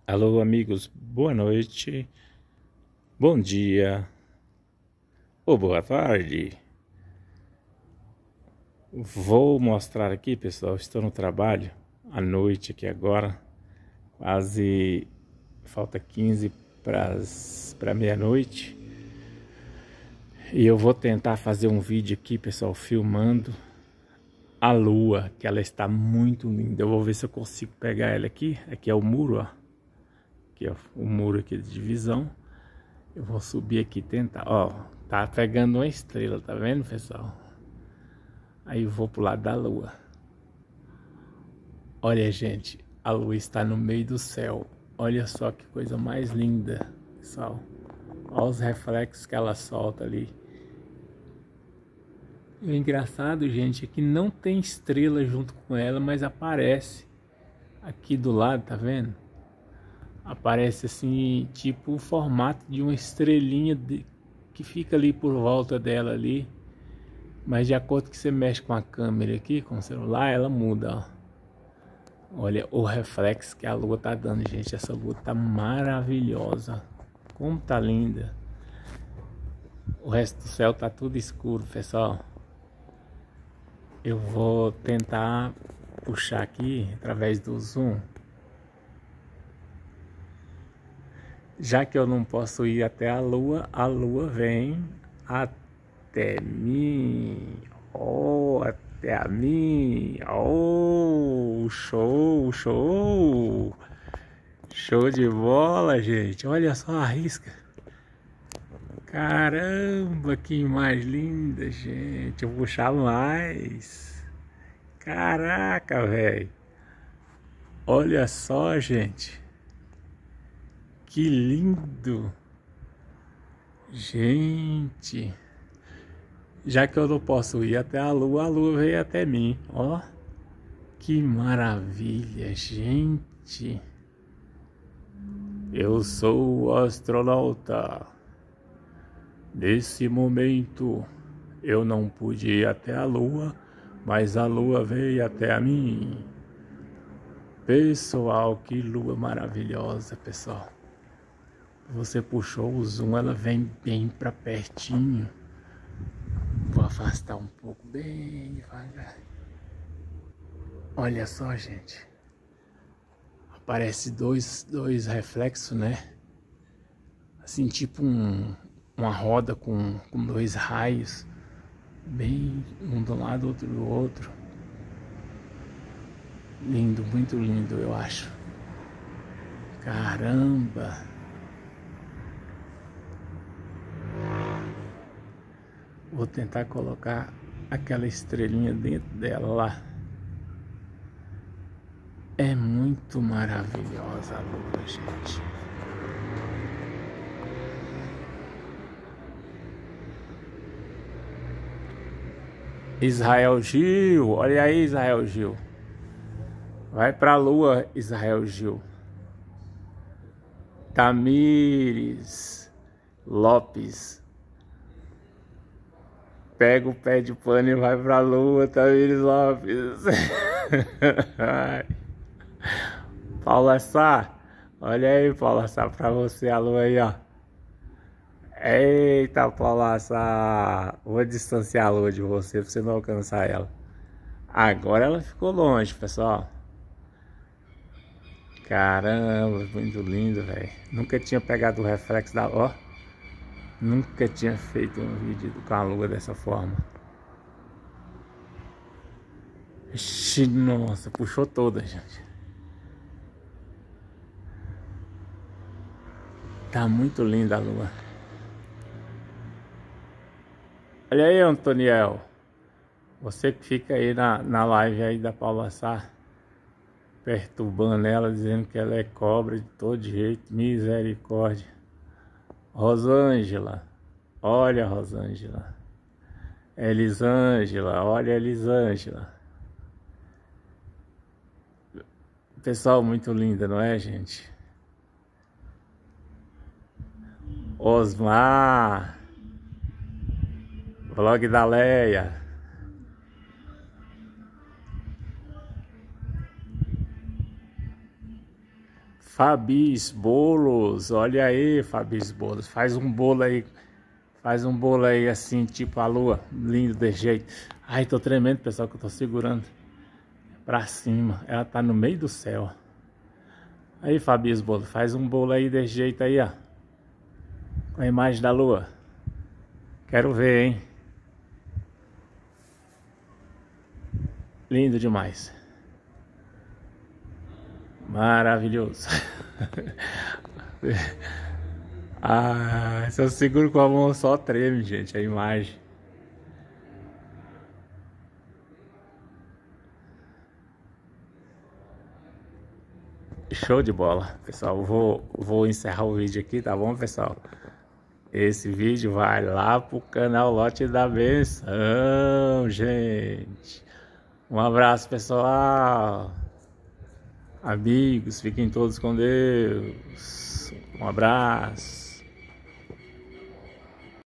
Alô, amigos, boa noite, bom dia ou boa tarde. Vou mostrar aqui, pessoal, estou no trabalho à noite aqui agora, quase falta 15 para meia-noite. E eu vou tentar fazer um vídeo aqui, pessoal, filmando a lua, que ela está muito linda. Eu vou ver se eu consigo pegar ela aqui. Aqui é o muro, ó. Aqui é o muro aqui de divisão. Eu vou subir aqui e tentar. Ó, tá pegando uma estrela, tá vendo, pessoal? Aí eu vou pro lado da lua. Olha, gente, a lua está no meio do céu. Olha só que coisa mais linda, pessoal. Olha os reflexos que ela solta ali. E o engraçado, gente, é que não tem estrela junto com ela, mas aparece aqui do lado, tá vendo? Aparece assim, tipo o formato de uma estrelinha que fica ali por volta dela ali. Mas de acordo que você mexe com a câmera aqui, com o celular, ela muda, ó. Olha o reflexo que a lua tá dando, gente. Essa lua tá maravilhosa. Como tá linda. O resto do céu tá tudo escuro, pessoal. Eu vou tentar puxar aqui através do zoom. Já que eu não posso ir até a lua vem até mim. Oh, até a mim. Oh, show, show. Show de bola, gente. Olha só a risca. Caramba, que imagem linda, gente. Eu vou puxar mais. Caraca, velho. Olha só, gente. Que lindo. Gente. Já que eu não posso ir até a lua veio até mim. Ó. Que maravilha, gente. Eu sou o astronauta. Nesse momento, eu não pude ir até a lua, mas a lua veio até a mim. Pessoal, que lua maravilhosa, pessoal. Você puxou o zoom, ela vem bem pra pertinho. Vou afastar um pouco, bem devagar. Olha só, gente. Aparece dois reflexos, né? Assim, tipo uma roda com dois raios. Bem um do lado, outro do outro. Lindo, muito lindo, eu acho. Caramba! Vou tentar colocar aquela estrelinha dentro dela lá. É muito maravilhosa a lua, gente. Israel Gil, olha aí, Israel Gil. Vai pra lua, Israel Gil. Tamires Lopes. Pega o pé de pano e vai pra lua, Tamires Lopes. Paula Sá, olha aí, Paula Sá, pra você a lua aí, ó. Eita, Paula Sá, vou distanciar a lua de você pra você não alcançar ela. Agora ela ficou longe, pessoal. Caramba, muito lindo, velho. Nunca tinha pegado o reflexo da lua. Nunca tinha feito um vídeo com a lua dessa forma. Ixi, nossa, puxou toda, gente. Tá muito linda a lua. Olha aí, Antoniel. Você que fica aí na live aí da Paula Sá, perturbando ela, dizendo que ela é cobra de todo jeito. Misericórdia. Rosângela. Olha, Rosângela. Elisângela. Olha, Elisângela. Pessoal muito linda, não é, gente? Osmar. Vlog da Leia. Fabis Bolos, olha aí, Fabis Bolos, faz um bolo aí assim, tipo a lua, lindo desse jeito. Ai, tô tremendo, pessoal, que eu tô segurando pra cima, ela tá no meio do céu. Aí, Fabis Bolos, faz um bolo aí desse jeito aí, ó, com a imagem da lua. Quero ver, hein? Lindo demais. Maravilhoso. Ah, se eu seguro com a mão só treme, gente, a imagem. Show de bola, pessoal. Vou encerrar o vídeo aqui, tá bom, pessoal? Esse vídeo vai lá pro canal Lote da Benção, gente. Um abraço, pessoal. Amigos, fiquem todos com Deus. Um abraço.